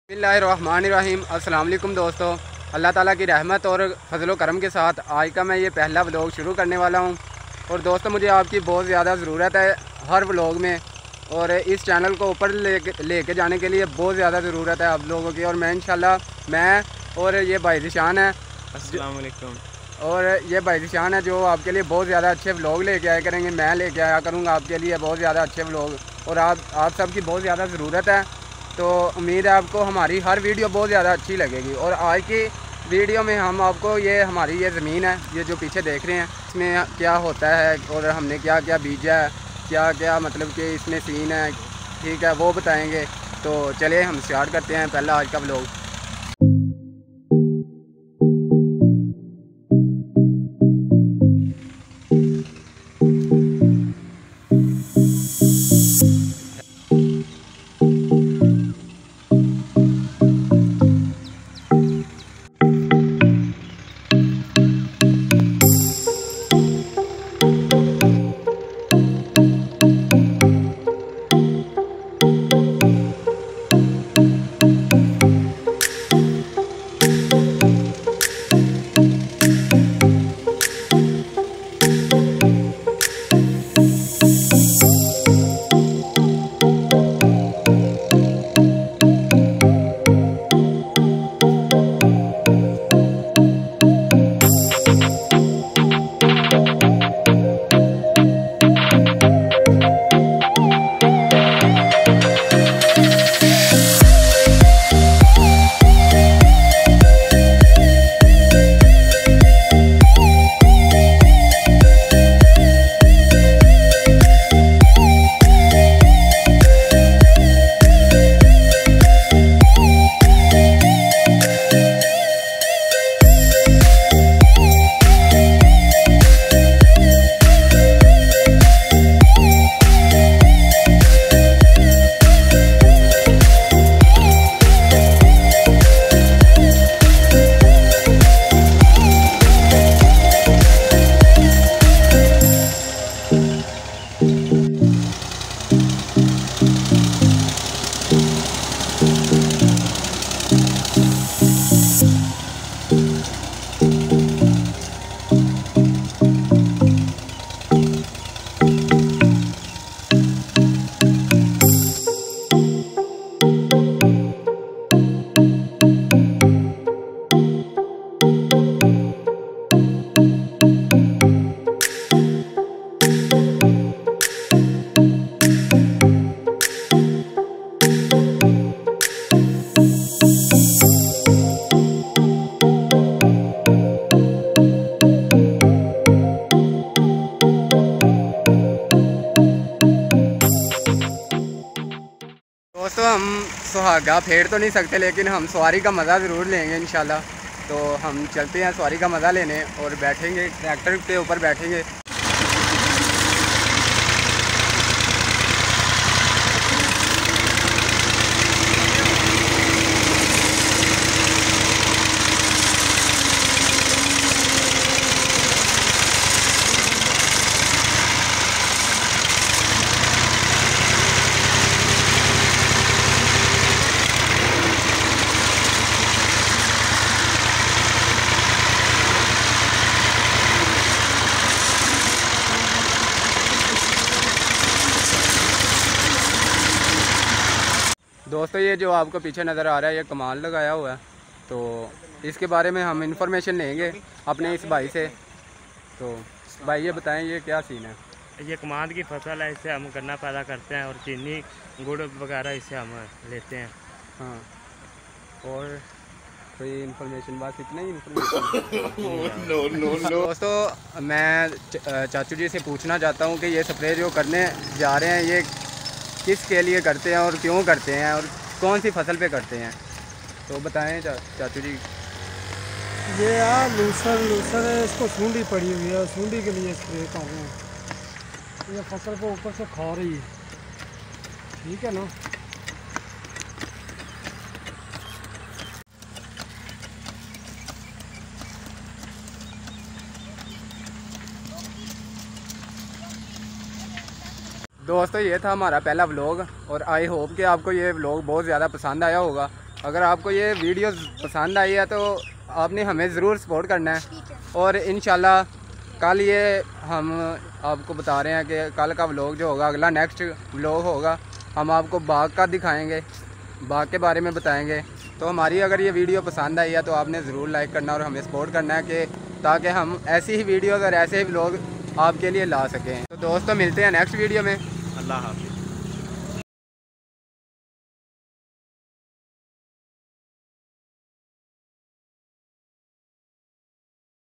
बिस्मिल्लाहिर्रहमानिर्रहीम। अस्सलाम वालेकुम दोस्तों, अल्लाह ताला की रहमत और फजलो करम के साथ आज का मैं ये पहला व्लॉग शुरू करने वाला हूँ। और दोस्तों मुझे आपकी बहुत ज़्यादा ज़रूरत है हर व्लॉग में, और इस चैनल को ऊपर लेके जाने के लिए बहुत ज़्यादा ज़रूरत है आप लोगों की। और मैं इंशाल्लाह मैं और ये भाई ज़िशान है, अस्सलाम वालेकुम, और ये भाई ज़िशान है जो आपके लिए बहुत ज़्यादा अच्छे व्लॉग लेके आया करेंगे। मैं लेके आया करूँगा आपके लिए बहुत ज़्यादा अच्छे व्लॉग, और आप सबकी बहुत ज़्यादा ज़रूरत है। तो उम्मीद है आपको हमारी हर वीडियो बहुत ज़्यादा अच्छी लगेगी। और आज की वीडियो में हम आपको हमारी ये ज़मीन है, ये जो पीछे देख रहे हैं, इसमें क्या होता है और हमने क्या क्या बीजा है, क्या क्या मतलब कि इसमें सीन है, ठीक है, वो बताएंगे। तो चलिए हम स्टार्ट करते हैं पहला आज का व्लॉग। दोस्तों हम सुहागा फेर तो नहीं सकते, लेकिन हम सवारी का मज़ा ज़रूर लेंगे इंशाल्लाह। तो हम चलते हैं सवारी का मज़ा लेने और बैठेंगे ट्रैक्टर के ऊपर बैठेंगे। दोस्तों ये जो आपको पीछे नज़र आ रहा है, ये कमाल लगाया हुआ है, तो इसके बारे में हम इंफॉर्मेशन लेंगे अपने इस भाई से। तो भाई ये बताएं ये क्या सीन है? ये कमांद की फसल है, इससे हम गन्ना पैदा करते हैं और चीनी गुड़ वगैरह इससे हम लेते हैं। हाँ, और कोई इन्फॉर्मेशन, बस इतना ही इन्फॉर्मेशन। दोस्तों मैं चाचू जी से पूछना चाहता हूँ कि ये स्प्रे जो करने जा रहे हैं ये किसके लिए करते हैं और क्यों करते हैं और कौन सी फसल पे करते हैं, तो बताएं चाचू जी। ये यार लूसर है, इसको सूंडी पड़ी हुई है, सूंडी के लिए स्प्रे कर रहे हैं। ये फसल को ऊपर से खा रही है, ठीक है ना। दोस्तों ये था हमारा पहला व्लॉग और आई होप कि आपको ये व्लॉग बहुत ज़्यादा पसंद आया होगा। अगर आपको ये वीडियो पसंद आई है तो आपने हमें ज़रूर सपोर्ट करना है। और इंशाल्लाह कल ये हम आपको बता रहे हैं कि कल का व्लॉग जो होगा, अगला नेक्स्ट व्लॉग होगा, हम आपको बाग का दिखाएंगे, बाग के बारे में बताएंगे। तो हमारी अगर ये वीडियो पसंद आई है तो आपने ज़रूर लाइक करना और हमें सपोर्ट करना है कि ताकि हम ऐसी ही वीडियोज़ और ऐसे ही व्लॉग आपके लिए ला सकें। तो दोस्तों मिलते हैं नेक्स्ट वीडियो में। अल्लाह हाफ़िज़।